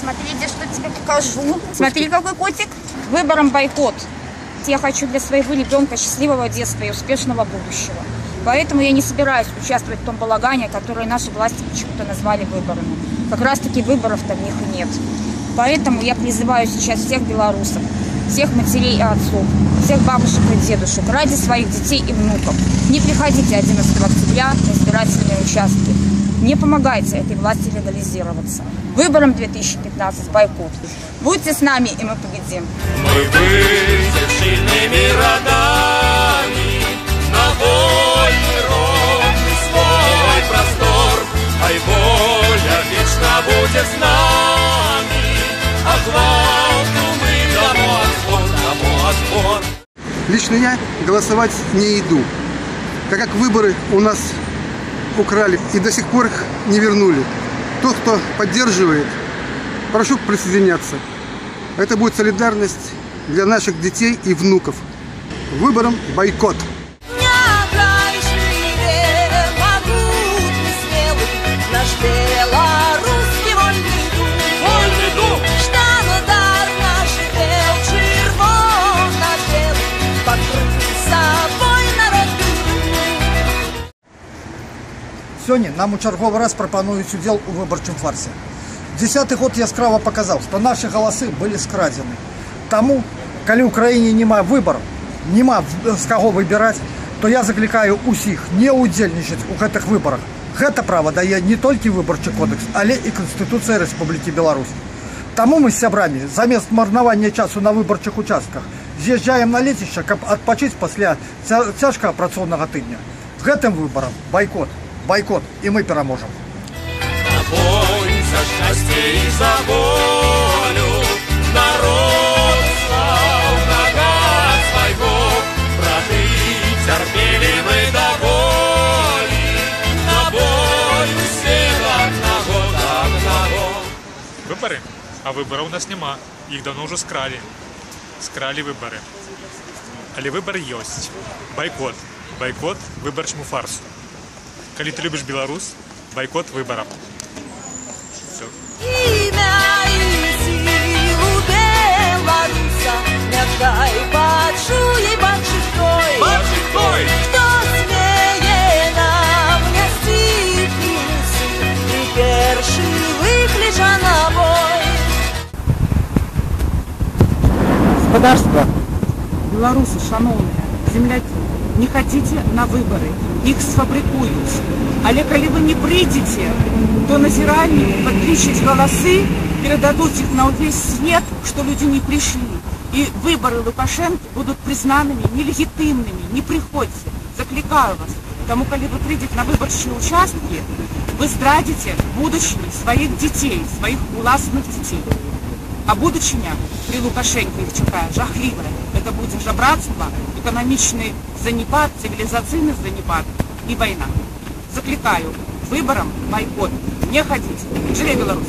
Смотрите, что тебе покажу. Смотри, какой котик. Выбором бойкот. Я хочу для своего ребенка счастливого детства и успешного будущего. Поэтому я не собираюсь участвовать в том балагане, который наши власти почему-то назвали выборами. Как раз таки выборов-то в них и нет. Поэтому я призываю сейчас всех белорусов, всех матерей и отцов, всех бабушек и дедушек ради своих детей и внуков. Не приходите 11 октября на избирательные участки. Не помогайте этой власти легализироваться. Выборам 2015 бойкот. Будьте с нами, и мы победим. Мы выйдем сильными родами на вольный, ровный свой простор. Ай, воля вечно будет с нами, а гвалту мы домой отбор. Лично я голосовать не иду, так как выборы у нас украли и до сих пор их не вернули. Тот, кто поддерживает, прошу присоединяться. Это будет солидарность для наших детей и внуков. Выбором бойкот. Сёння нам у чарговы раз прапануюць удзел у выбарчым фарсе. 10-й год яскрава паказаў, што нашы галасы былі скрадзены. Таму, калі ў краіне няма выбараў, няма з каго выбіраць, то я заклікаю ўсіх не ўдзельнічаць у гэтых выбарах. Гэта права дае не толькі выбарчы кодекс, але і Канстытуцыя Рэспублікі Беларусь. Таму мы з сябрамі замест марнавання часу на выбарчых участках з'язджаем на лецішча, каб адпачыць пасля цяжкага працоўнага тыдня. Гэтым выбарам бойкот. Бойкот, и мы переможем. Огонь за счастье и за волю, народ стал нога своего, браты терпели мы до боли, на бой всех одного. Выборы? А выбора у нас нема. Их давно уже скрали. Скрали выборы. Але выборы есть. Бойкот. Бойкот выборчему фарсу. Коли ты любишь Беларусь, бойкот выборов. Все. Имя и силу белоруса отдай большой, большой, кто смее нам нести плюсы и перши выклича на бой. Господарство, белорусы, шановные, земляки, не хотите на выборы, их сфабрикуюць. Але калі вы не прыйдзеце, то назіранні падлічаць галасы, перададуць іх на ўвесь свет, што людзі не прыйшлі. І выборы Лукашенко будут признанными нелегитимными. Не приходите. Закликаю вас. Тому, калі вы прыйдзеце на выбарчыя участкі, вы здрадзіце будучыню сваіх дзяцей, сваіх уласных дзяцей. А будучыня при Лукашенко их чакае жахлівая. Это будет жабрацтво, экономичный занепад, цивилизационный занепад и война. Закликаю, выборам бойкот. Не ходите. Живе Беларусь!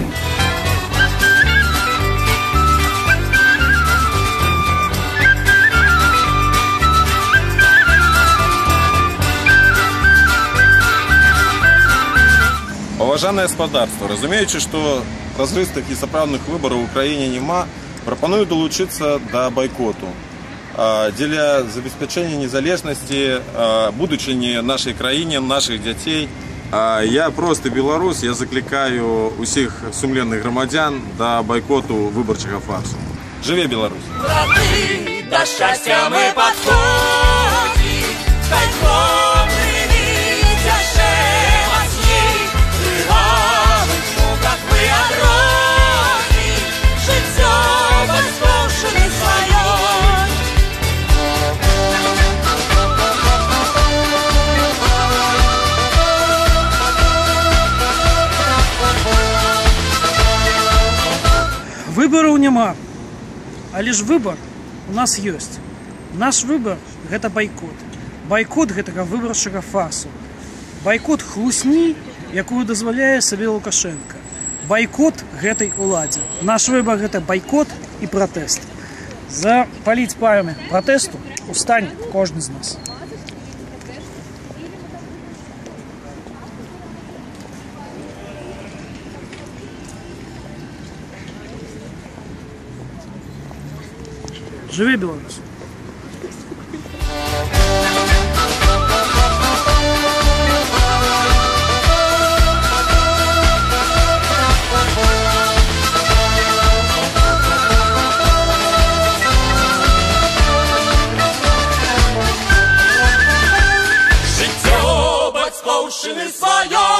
Паважанае гаспадарства, разумеючы, што празрыстых і сапраўдных выбараў у краіне няма, прапаную долучыцца да бойкоту. Дзеля забеспячэння незалежнасці, будучыні нашай краіне, нашых дзяцей. Я просты беларус, я заклікаю усіх сумленных грамадзян да бойкоту выбарчага фарсу. Жыве Беларусь! Браты, до счастья мы подходим, хай кровными тяжем осей, рывавым шмуках мы огромим, житьё воскушали своё. Выбораў няма, але ж выбор у нас ёсць. Наш выбор гэта бойкот. Бойкот гэтага выбарчага фарсу. Бойкот хлусні, якую дазваляе сабе Лукашенко. Бойкот гэтай уладзе. Наш выбор гэта бойкот і пратэст. Запаліць парамі пратэсту устане кожны з нас. Жыве Беларусь! Життя батьківщини своєї